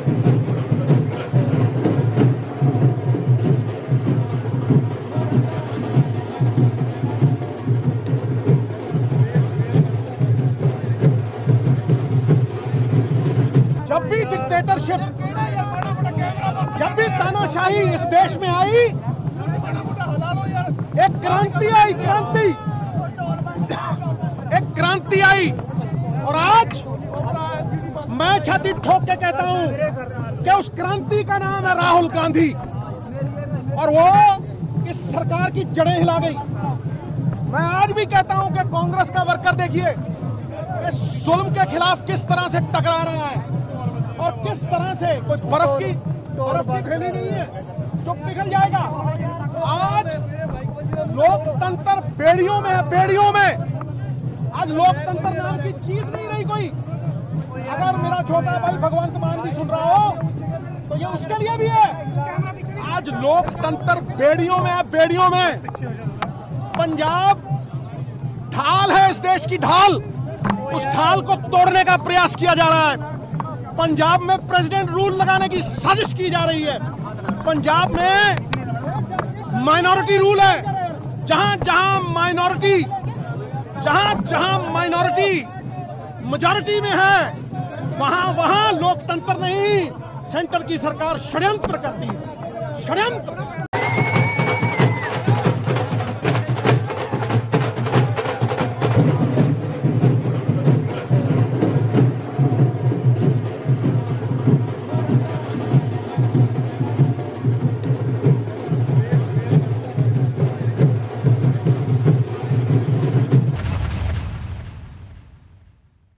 जब भी डिक्टेटरशिप, जब भी तानाशाही इस देश में आई, एक क्रांति आई, एक क्रांति आई। और आज मैं छाती ठोक के कहता हूं कि उस क्रांति का नाम है राहुल गांधी, और वो इस सरकार की जड़ें हिला गई। मैं आज भी कहता हूं कि कांग्रेस का वर्कर देखिए इस जुल्म के खिलाफ किस तरह से टकरा रहा है और किस तरह से कोई बर्फ की थैली नहीं है जो पिघल जाएगा। आज लोकतंत्र बेड़ियों में है, बेड़ियों में। आज लोकतंत्र नाम की चीज नहीं रही कोई। अगर मेरा छोटा भाई भगवंत मान भी सुन रहा हो तो ये उसके लिए भी है। आज लोकतंत्र बेड़ियों में है, बेड़ियों में। पंजाब ढाल है, इस देश की ढाल, उस ढाल को तोड़ने का प्रयास किया जा रहा है। पंजाब में प्रेसिडेंट रूल लगाने की साजिश की जा रही है। पंजाब में माइनॉरिटी रूल है। जहां जहां माइनॉरिटी मेजॉरिटी में है, वहां लोकतंत्र नहीं, सेंटर की सरकार षड्यंत्र करती है, षड्यंत्र।